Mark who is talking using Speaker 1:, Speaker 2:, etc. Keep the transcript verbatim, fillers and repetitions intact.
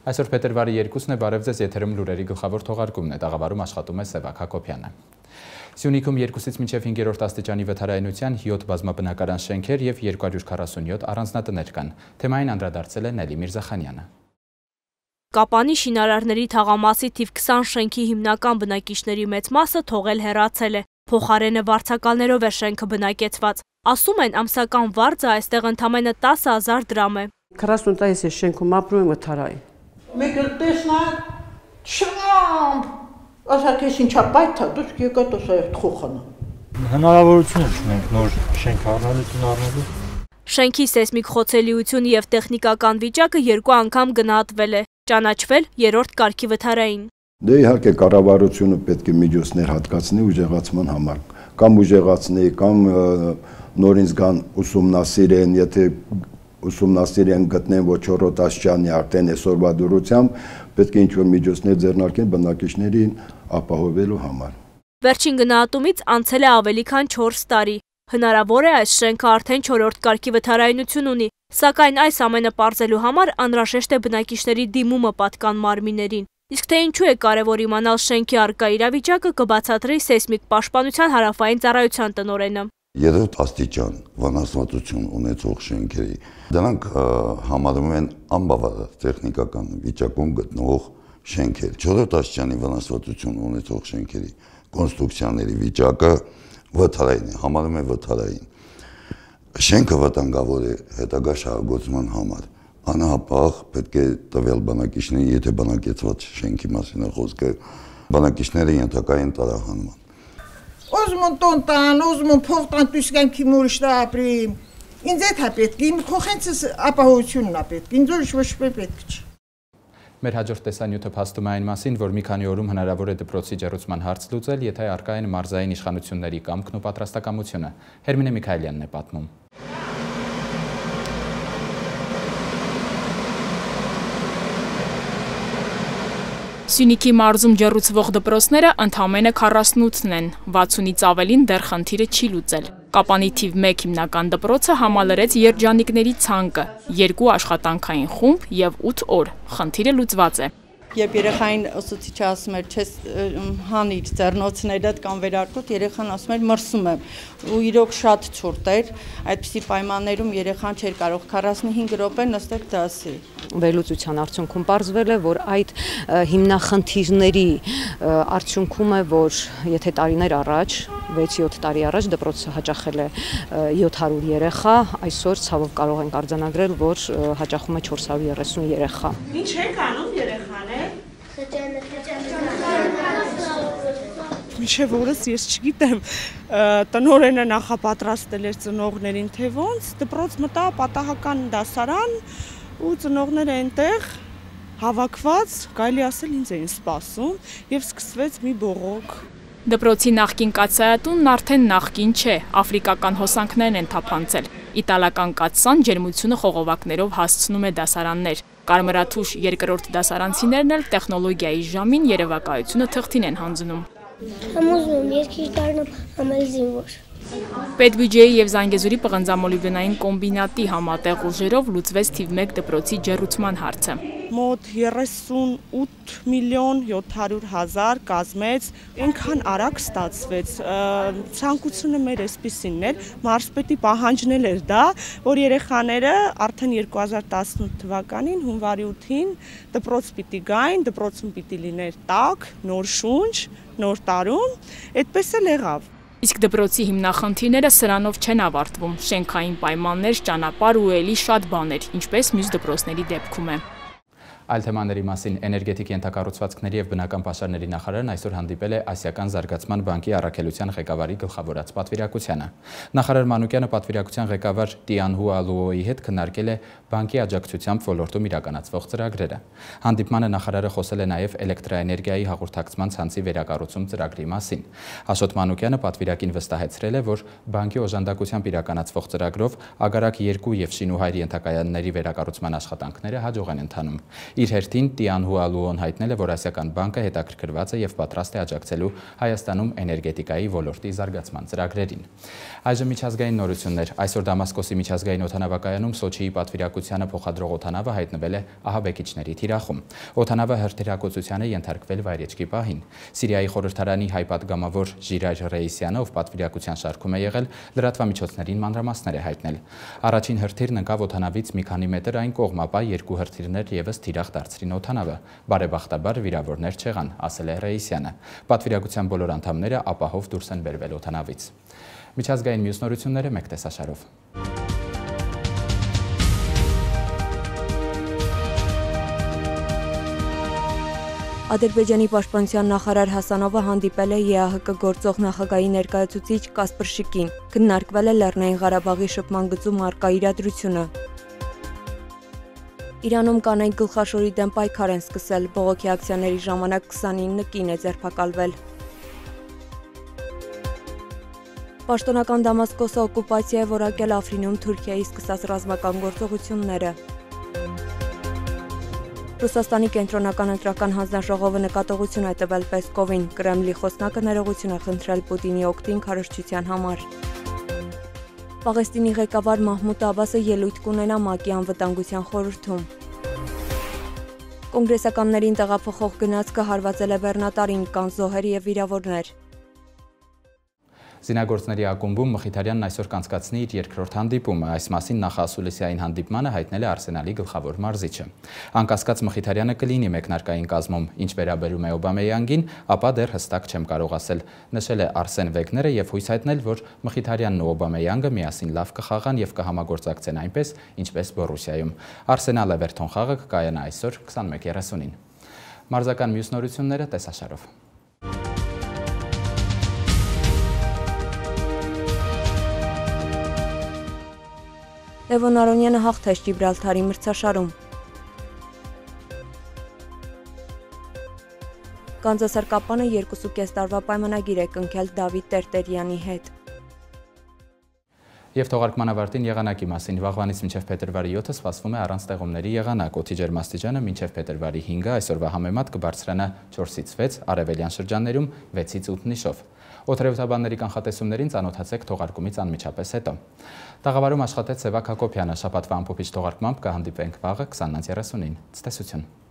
Speaker 1: Այսօր փետրվարի երկուսն է, բարև ձեզ, եթերում լուրերի գլխավոր թողարկումն է, տաղավարում աշխատում է Սևակ Հակոբյանը։ Սյունիքում երկուսից մինչև հինգերորդ աստիճանի վթարայնության յոթ բազմաբնակարան շենքեր և երկու հարյուր քառասունյոթ առանձնատներ կան։ Թեմային անդրադարձել է Նելի Միրզախանյանը։
Speaker 2: Կապանի շինարարների թաղամասի թիվ քսան շենքի հիմնական բնակիչների մեծ մասը թողել հեռացել է։ Փոխարենը վարձակալներով է շենքը բնակեցված։ Ասում են, ամսական վարձը այստեղ ընդամենը տասը հազար դրամ է։
Speaker 3: քառասուն տարի է շենքում ապրում եմ վթարային։
Speaker 4: Մեկ էլ տեսնակ, չամփ, ասակ ես ինչա պայթա, դուք եկա տոսա երդ խոխանա։
Speaker 5: Հնարավորություն չունենք նոր շենք առնելու առնելու։
Speaker 2: Շենքի սեյսմիկ խոցելիությունը և տեխնիկական վիճակը երկու անգամ գնահատվել է, ճանաչվել երրորդ կարգի վթարային։
Speaker 6: Դե իհարկե կառավարությունը պետք է միջոցներ հատկացնի ուժեղացման համար, կամ ուժեղացնի, կամ նորից գան ուսումնասիրեն, եթե ուսումնասիրեն գտնեն, որ չորրորդ աստիճանի արդեն այսօրվա դրությամբ պետք է ինչ-որ միջոցներ ձեռնարկեն բնակիչներին ապահովելու համար։
Speaker 2: Վերջին գնահատումից անցել է ավելի քան չորս տարի։ Հնարավոր է այս շենքը արդեն չորրորդ կարգի վթարայնություն ունի, սակայն այս ամենը պարզելու համար անհրաժեշտ է բնակիչների դիմումը պատկան մարմիններին։ Իսկ թե ինչու է կարևոր իմանալ շենքի առկա իրավիճակը, կբացատրի սեյսմիկ պաշտպանության հարավային ծառայության տնօրենը։
Speaker 7: Երրորդ աստիճան վնասվածություն ունեցող շենքերի դրանք համարվում են անբավարար տեխնիկական վիճակում գտնվող շենքեր։ Չորրորդ աստիճանի վնասվածություն ունեցող շենքերի կոնստրուկցիաների վիճակը վթարային է, համարվում է վթարային։ Շենքը վտանգավոր է հետագա շահագործման համար։ Անհապաղ պետք է տվյալ բնակիչներին, եթե բնակեցված շենքի մասին է խոսքը, բնակիչները ենթակա են տարահանման։
Speaker 4: Ուզում են տոն տան, ուզում են փող տան, դուսկան քիմ ուրիշ տա ապրիմ։ Ինձ էդ է պետք, իմ խոխենցս ապահովությունն է պետք, ինձ ուրիշ ոչ պետք չի։
Speaker 1: Մեր հաջորդ տեսանյութը փաստում է այն մասին, որ մի քանի օրում հնարավոր է դպրոցի ջեռուցման հարց լուծել, եթե առկա են մարզային իշխանությունների կամքն ու պատրաստակամությունը։ Հերմինե Միքայելյանն է պատմում։
Speaker 8: Սյունիքի մարզում ջեռուցվող դպրոցները ընդամենը քառասունութն են, վաթսունից ավելին դեռ խնդիրը չի լուծել։ Կապանի թիվ մեկ հիմնական դպրոցը համալրեց երջանիկների ցանկը, երկու աշխատանքային խումբ և ութ օր, խնդիրը լուծված է։
Speaker 9: Երբ երեխային ուսուցիչը ասում էր, չես հանիր ձեռնոցներդ կամ վերարկուտ, երեխան ասում էր մրսում եմ, ու իրոք շատ ցուրտ էր, այդպիսի պայմաններում երեխան չէր կարող քառասունհինգ րոպե նստել դասի։
Speaker 10: Վերլուծության արդյունքում պարզվել է, որ այդ հիմնախնդիրների արդյունքում է, որ եթե տարիներ առաջ, վեց-յոթ տարի առաջ դպրոցը հաճախել է յոթ հարյուր երեխա, այսօր ցավով կարող ենք արձանագրել, որ հաճախում է չորս հարյուր երեսուն երեխա։
Speaker 4: Ինչ եք անում երեխաներ։ Միշև օրս ես չգիտեմ, տնօրենը նախապատրաստել էր ծնողներին, թե ոնց, դպրոց մտա պատահական դասարան ու ծնողները այնտեղ հավաքված, կարելի ասել ինձ էին սպասում և սկսվեց մի բողոք։
Speaker 8: Դպրոցի նախկին կաթսայատունն արդեն նախկին չէ, աֆրիկական հոսանքներն են թափանցել։ Իտալական կաթսան ջերմությունը խողովակներով հասցնում է դասարաններ։ Կարմրաթուշ երկրորդ դասարանցիներն էլ տեխնոլոգիայի ժամին երևակայությունը թղթին են հանձնում։
Speaker 11: Համոզում եմ, երկիր դառնամ համել զինվոր։
Speaker 8: Պետբյուջեի և Զանգեզուրի պղնձամոլիբդենային կոմբինատի համատեղ ուժերով լուծվեց թիվ մեկ դպրոցի ջեռուցման հարցը։
Speaker 4: Մոտ երեսունութ միլիոն յոթ հարյուր հազար կազմեց, այնքան արագ ստացվեց, ցանկությունը մեր այսպիսինն էր, մարզպետի պահանջն էր դա, որ երեխաները արդեն երկու հազար տասնութ թվականին հունվարի ութին դպրոց պիտի գային, դպրոցում պիտի լիներ տաք, նոր շունչ, նոր տարում, այդպես էլ եղավ։
Speaker 8: Իսկ դպրոցի հիմնախնդիրները սրանով չեն ավարտվում, շենքային պայմաններ, ճանապարհ ու էլի շատ բաներ, ինչպես մյուս դպրոցների դեպքում է։
Speaker 1: Այլ թեմաների մասին էներգետիկ ենթակառուցվածքների և բնական պաշարների նախարարն այսօր հանդիպել է Ասիական զարգացման բանկի առաքելության ղեկավարի գլխավորած պատվիրակությանը։ Նախարար Մանուկյանը պատվիրակության ղեկավար Տիան Հուալուոյի հետ քննարկել է բանկի աջակցությամբ ոլորտում իրականացվող ծրագրերը։ Հանդիպմանը նախարարը խոսել է նաև էլեկտրաէներգիայի հաղորդակցման ցանցի վերակառուցում ծրագրի մասին։ Աշոտ Մանուկյանը պատվիրակին վստահեցրել է, որ բանկի օժանդակությամբ իրականացվող ծրագրով Ագարակ երկու և Շինուհայր ենթակայանների վերակառուցման աշխատանքները հաջող են ընթանում։ Իր հերթին Տիանհուալուոն հայտնել է, որ Ասիական բանկը հետաքրքրված է եւ պատրաստ է աջակցելու Հայաստանում էներգետիկայի ոլորտի զարգացման ծրագրերին։ Այժմ միջազգային նորություններ։ Այսօր Դամասկոսի միջազգային օդանավակայանում Սոչիի պատվիրակությանը փոխադրող օդանավը հայտնվել է ահաբեկիչների թիրախում։ Օդանավը հրթիռակոծության է ենթարկվել վայրեջքի պահին։ Սիրիայի խորհրդարանի հայ պատգամավոր Ժիրայր Ռեյսյանը, ով պատվիրակության շարքում է եղել, լրատվամիջոցներին մանրամասներ է հայտնել։ Առաջին հրթիռն ընկավ օդանավից մի քանի մետր այն կողմ, ապա երկու հրթիռներ ևս թիրախ դարձրին օդանավը։ Բարեբախտաբար վիրավորներ չեղան, ասել է Ռեյսյանը։ Պատվիրակության բոլոր անդամները ապահով դուրս են բերվել օդանավից։ Միջազգային մյուս նորությունները մեկ տեսաշարով։
Speaker 12: Ադրբեջանի պաշտպանության նախարար Հասանովը հանդիպել է ԵԱՀԿ գործող նախագահի ներկայացուցիչ Կասպր Շիկին, քննարկվել է Լեռնային Ղարաբաղի շփման գծում առկա իրադրությունը։ Իրանում կանայք գլխաշորի դեմ պայքար են սկսել, բողոքի ակցիաների ժամանակ քսանինը կին է ձերբակալվել։ Պաշտոնական Դամասկոսը օկուպացիա է որակել Աֆրինում Թուրքիայի սկսած ռազմական գործողությունները։ Ռուսաստանի կենտրոնական ընտրական հանձնաժողովը նկատողություն է տվել Պեսկովին, Կրեմլի խոսնակը ներողություն է խնդրել Պուտինի օգտին քարոզչության համար։ Պաղեստինի ղեկավար Մահմուդ Աբասը ելույթ կունենա ՄԱԿ-ի անվտանգության խորհրդում։ Կոնգրեսականներին տեղափոխող գնացքը հարվածել է բեռնատարին, կան զոհեր և վիրավորներ։
Speaker 1: Զինագործների ակումբում Մխիթարյանն այսօր կանցկացնի իր երկրորդ հանդիպումը, այս մասին նախասուլիսային հանդիպմանը հայտնել է Արսենալի գլխավոր մարզիչը։ Անկասկած Մխիթարյանը կլինի մեկնարկային կազմում, ինչ վերաբերում է Օբամեյանգին, ապա դեռ հստակ չեմ կարող ասել, նշել է Արսեն Վեգները եւ հույս հայտնել, որ Մխիթարյանն ու Օբամեյանգը միասին լավ կխաղան եւ կհամագործակցեն այնպես, ինչպես Բորուսիայում։ Արսենալ Էվերթոն խաղը կկայանա այսօր քսանմեկ երեսունին։ Մարզական մյուս նորությունները տեսաշարով։
Speaker 12: Լևոն Արոնյանը հաղթեց Ջիբրալթարի մրցաշարում։ Կանզասարկապանը երկուսուկես տարվա պայմանագիր է կնքել Դավիթ Տերտերյանի հետ։
Speaker 1: Եվ թողարկման ավարտին եղանակի մասին վաղվանից մինչև փետրվարի յոթը սպասվում է առանց տեղումների եղանակ, օդի ջերմաստիճանը մինչև փետրվարի հինգը այսօրվա համեմատ կբարձրանա չորսից վեց, արևելյան շրջաններում վեցից ութ նիշով։ Օդերևութաբանների կանխատեսումներին ծանոթացեք թողարկումից անմիջապես հետո։ Տաղավարում աշխատեց Սևակ Հակոբյանը, շաբաթվա ամփոփիչ թողարկմամբ կհանդիպենք վաղը քսանից երեսունին։ Ցտեսություն։